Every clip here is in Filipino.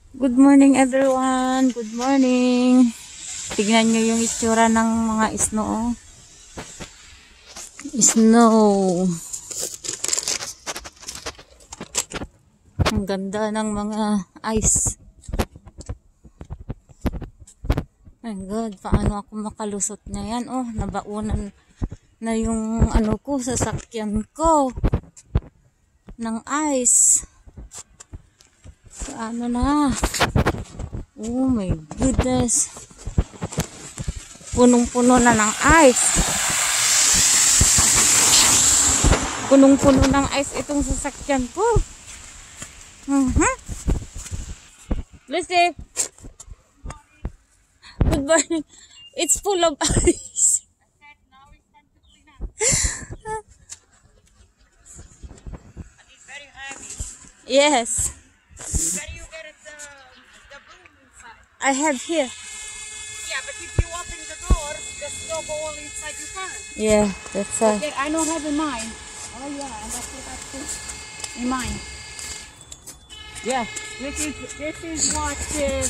Good morning everyone. Good morning. Tignan nyo yung itsura ng mga snow. Snow. Ang ganda ng mga ice. My God, paano ako makalusot na yan? Oh, nabaunan na yung ano ko, sasakyan ko ng ice. Ano na? Oh my goodness. Punong-puno na ng ice. Punong-puno ng ice itong sasakyan ko. Lucy. Good morning. It's full of ice. It's very heavy. Yes. Where you get it, the broom inside? I have here. Yeah, but if you open the door, the snow go all inside your car. Yeah, that's Okay, I don't have in mine. Oh yeah, and that's what I put in mine. Yeah, this is what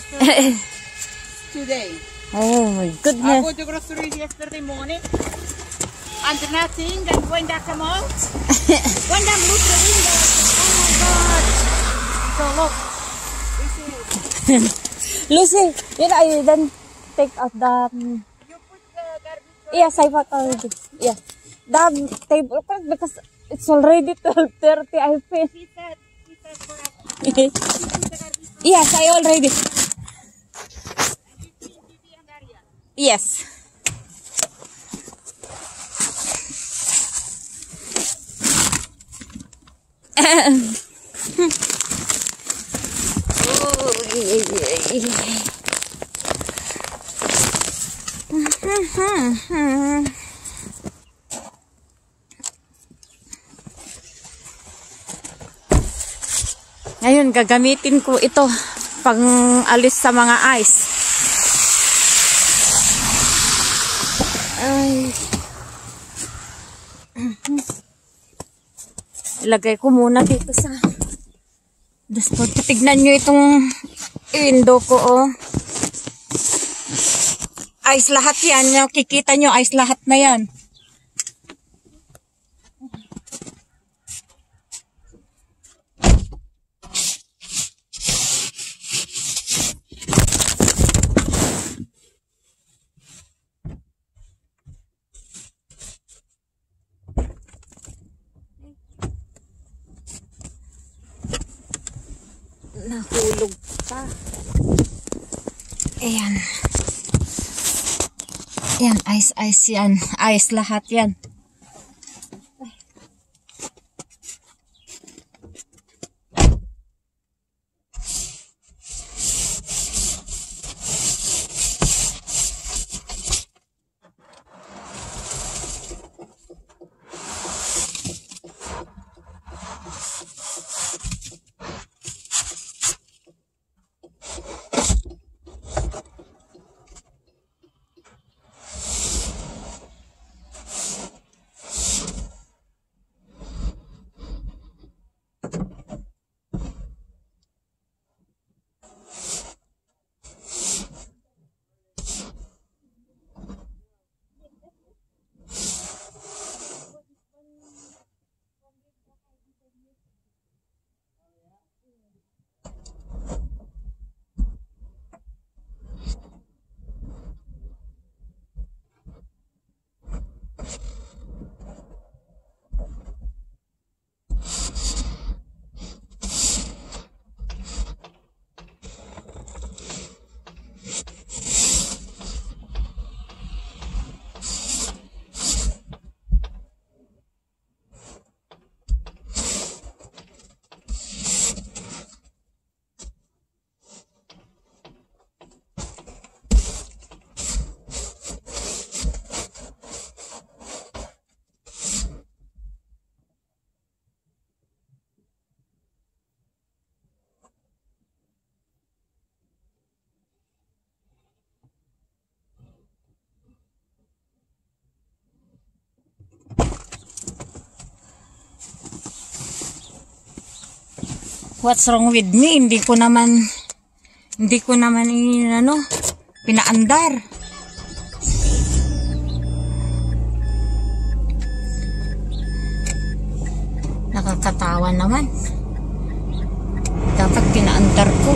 today. Oh my I goodness. bought the groceries yesterday morning. And nothing, and when that come out, when I look the window, oh my God. So look, this is... Lucy, yun I then take out the You put the garbage... yes, I bought already. Yeah. The table cloth because it's already 12:30 I feel. She said for us. Yes, I already. Yes. Ngayon, gagamitin ko ito pang alis sa mga ice. Ay. Ilagay ko muna dito sa dashboard. Tignan nyo itong window ko, oh. Ice lahat yan. Kikita nyo, ice lahat na yan. Nahulog pa. Ayan. Ayan, ice yan. Ice lahat yan. What's wrong with me? Hindi ko naman Hindi ko naman pinaandar. Nakakatawa naman. Dapat pinaandar ko.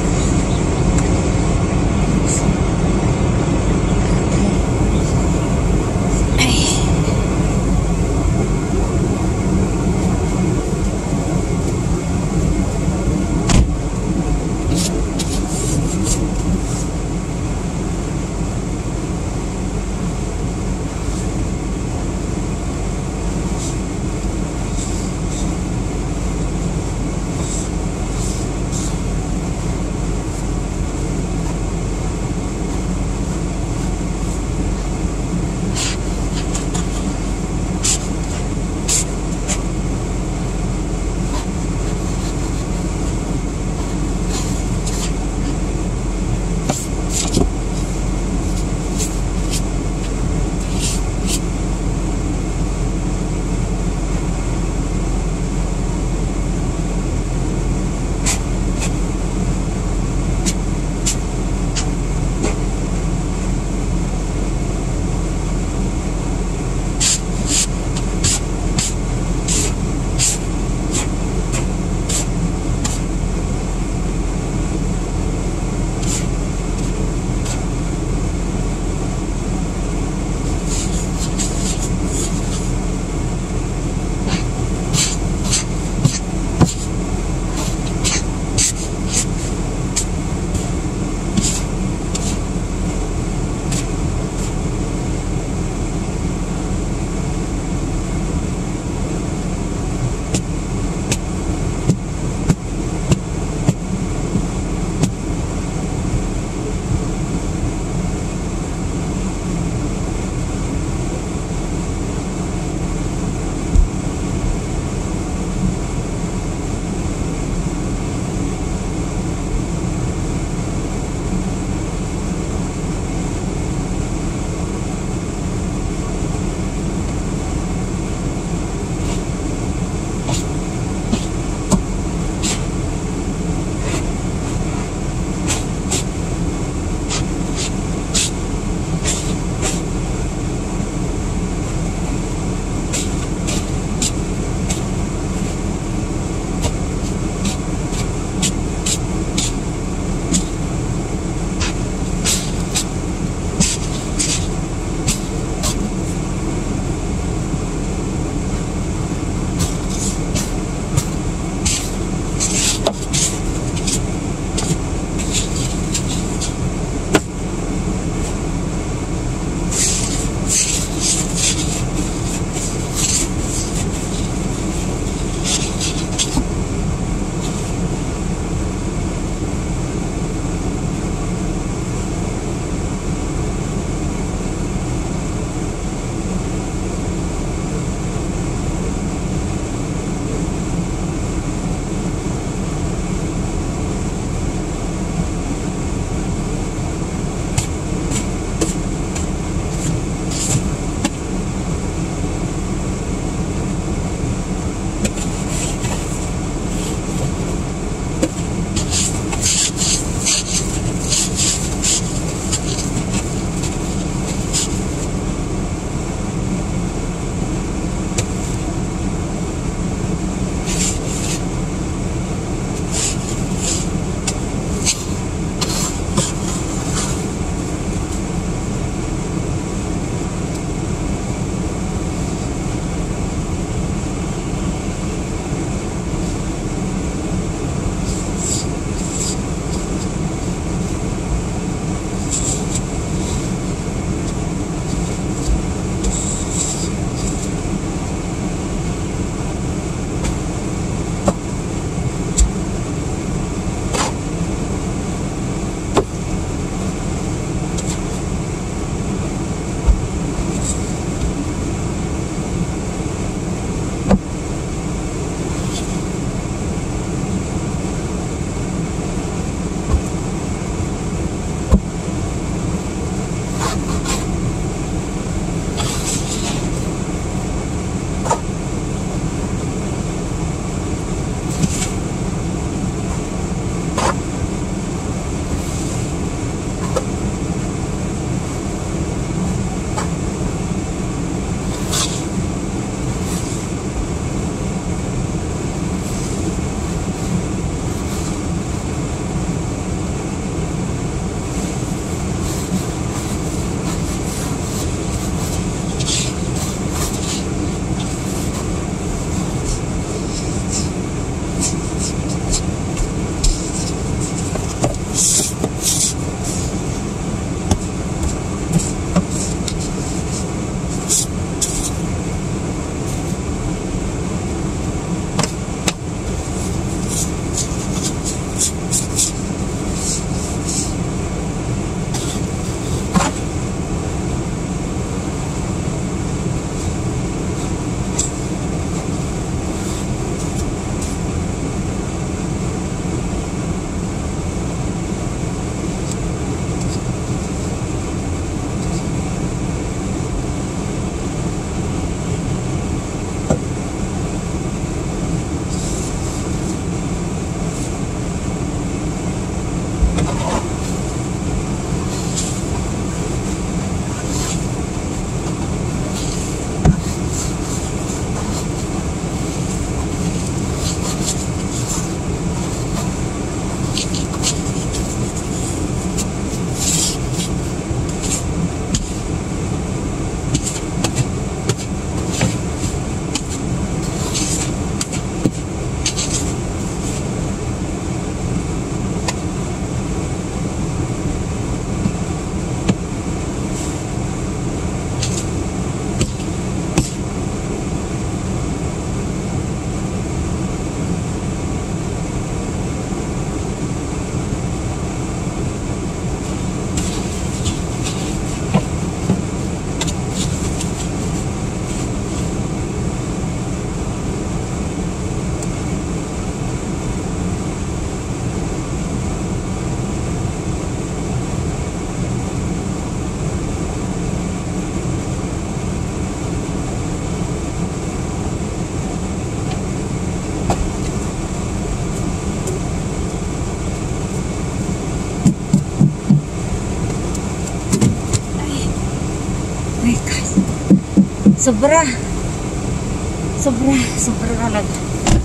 Sobra. Sobra. Sobra talaga.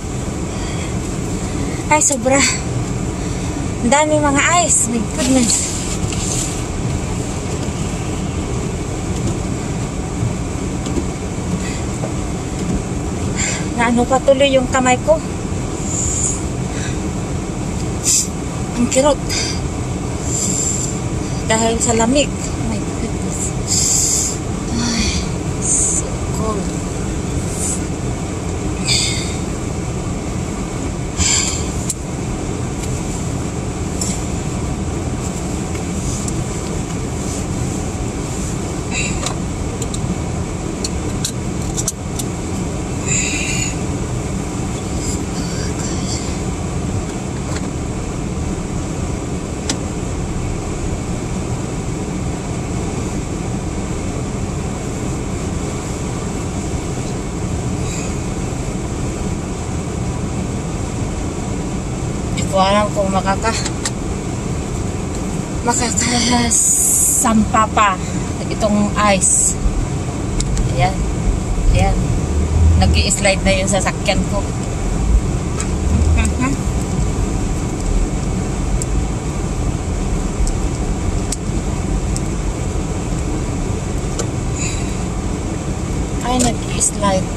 Ay, sobra. Ang dami mga ice. My goodness. Naano pa tuloy yung kamay ko. Ang kirot. Dahil sa lamig. My goodness. Ay, so cold. Hindi ko alam kung makakasampa pa itong ice. Ayan. Ayan. Nag-i-slide na yung sasakyan ko. Ay, nag-i-slide.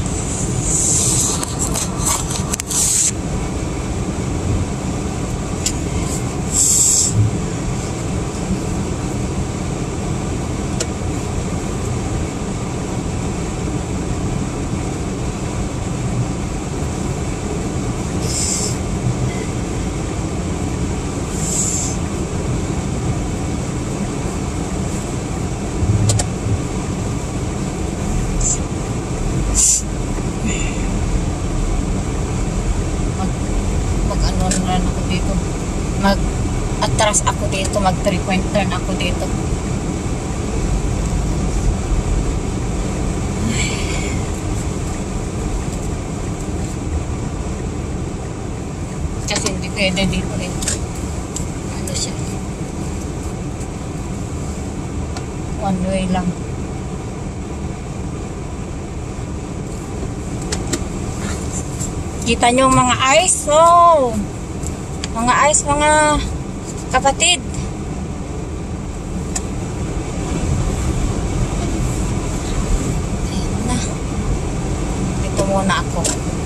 Mag-ano na ako dito. Mag-atras ako dito. Mag-3-point turn ako dito. Kasi hindi pwede dito eh. Ano siya? One way lang. Kita nyo mga ice, oh! Mga ice, mga kapatid. Ayan na. Dito muna ako.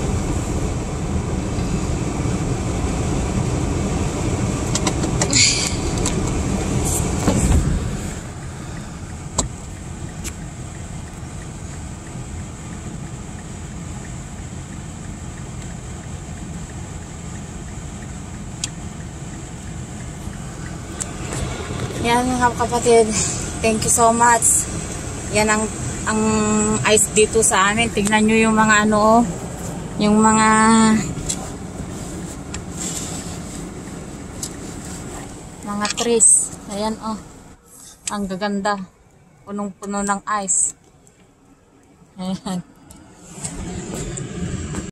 Yan mga kapatid, thank you so much. Yan ang ice dito sa amin. Tignan nyo yung mga ano, yung mga trees. Ayan oh, ang gaganda, punong-puno ng ice. Ayan.